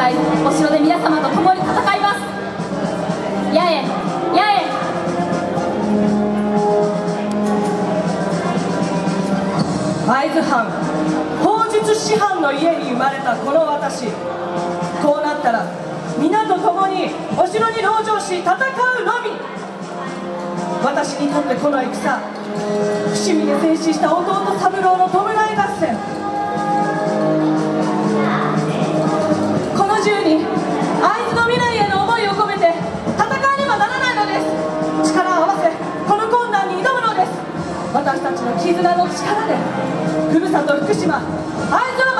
回お城で皆様と共に戦います。八重、八重。 会津藩砲術師範の家に生まれたこの私、こうなったら皆と共にお城に籠城し戦うのみ。私にとってこの戦、伏見で戦死した弟三郎の弔い合戦、この銃に会津の未来への思いを込めて戦わねばならないのです。力を合わせこの困難に挑むのです。私たちの絆の力でふるさと福島会津を